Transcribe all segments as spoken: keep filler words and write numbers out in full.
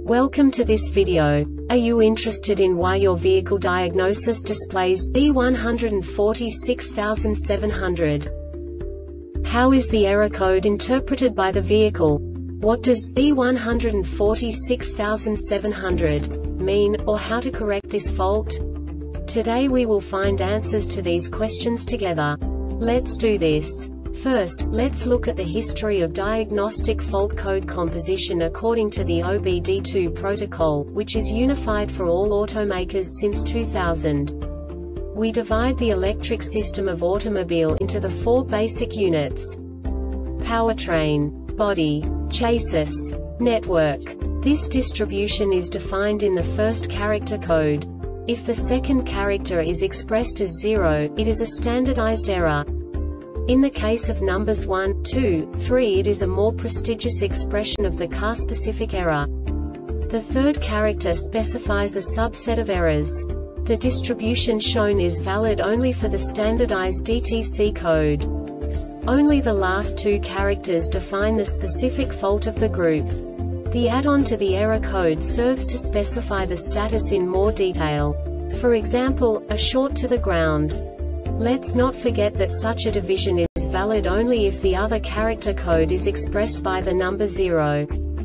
Welcome to this video. Are you interested in why your vehicle diagnosis displays B one four six seven zero zero? How is the error code interpreted by the vehicle? What does B one four six seven zero zero mean, or how to correct this fault? Today we will find answers to these questions together. Let's do this. First, let's look at the history of diagnostic fault code composition according to the O B D two protocol, which is unified for all automakers since two thousand. We divide the electric system of automobile into the four basic units: powertrain, body, chassis, network. This distribution is defined in the first character code. If the second character is expressed as zero, it is a standardized error. In the case of numbers one, two, three, it is a more prestigious expression of the car-specific error. The third character specifies a subset of errors. The distribution shown is valid only for the standardized D T C code. Only the last two characters define the specific fault of the group. The add-on to the error code serves to specify the status in more detail. For example, a short to the ground. Let's not forget that such a division is valid only if the other character code is expressed by the number zero.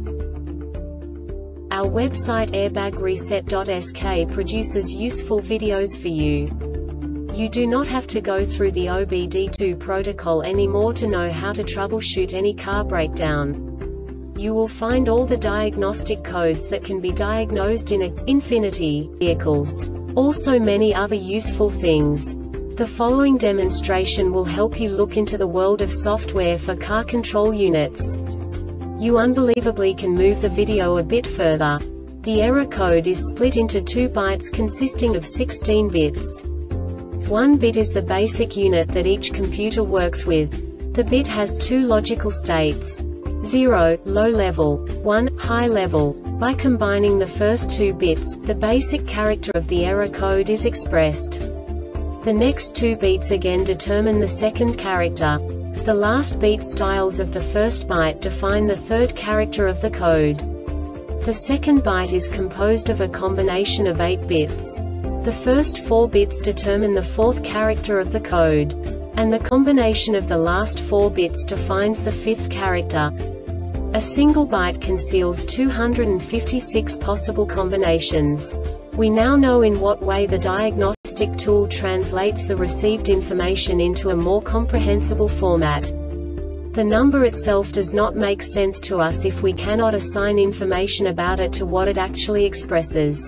Our website airbag reset dot S K produces useful videos for you. You do not have to go through the O B D two protocol anymore to know how to troubleshoot any car breakdown. You will find all the diagnostic codes that can be diagnosed in a Infiniti vehicles. Also many other useful things. The following demonstration will help you look into the world of software for car control units. You unbelievably can move the video a bit further. The error code is split into two bytes consisting of sixteen bits. One bit is the basic unit that each computer works with. The bit has two logical states: zero, low level, one, high level. By combining the first two bits, the basic character of the error code is expressed. The next two beats again determine the second character. The last beat styles of the first byte define the third character of the code. The second byte is composed of a combination of eight bits. The first four bits determine the fourth character of the code. And the combination of the last four bits defines the fifth character. A single byte conceals two hundred fifty-six possible combinations. We now know in what way the diagnostic tool translates the received information into a more comprehensible format. The number itself does not make sense to us if we cannot assign information about it to what it actually expresses.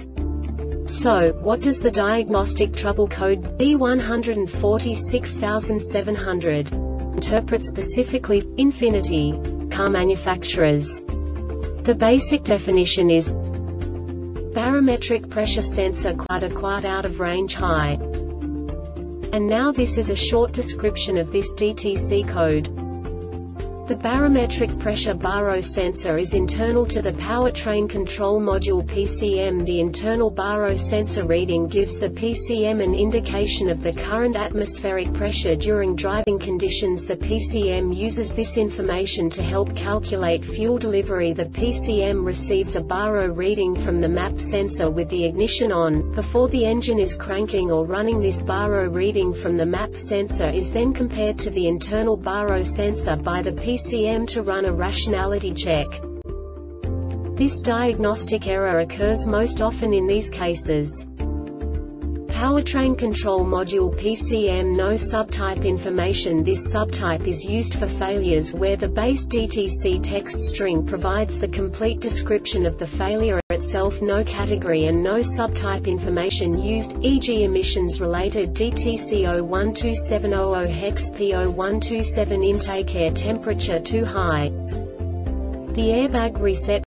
So, what does the diagnostic trouble code B one four six seven zero zero interpret specifically for Infiniti car manufacturers? The basic definition is barometric pressure sensor quad a quad out of range high. And now this is a short description of this D T C code. The barometric pressure baro sensor is internal to the powertrain control module P C M. The internal baro sensor reading gives the P C M an indication of the current atmospheric pressure during driving conditions. The P C M uses this information to help calculate fuel delivery. The P C M receives a baro reading from the map sensor with the ignition on. Before the engine is cranking or running, this baro reading from the map sensor is then compared to the internal baro sensor by the P C M to run a rationality check. This diagnostic error occurs most often in these cases: powertrain control module P C M no subtype information. This subtype is used for failures where the base D T C text string provides the complete description of the failure itself. No category and no subtype information used, for example emissions related D T C zero one two seven zero zero hex P zero one two seven intake, air temperature too high. The Airbag Reset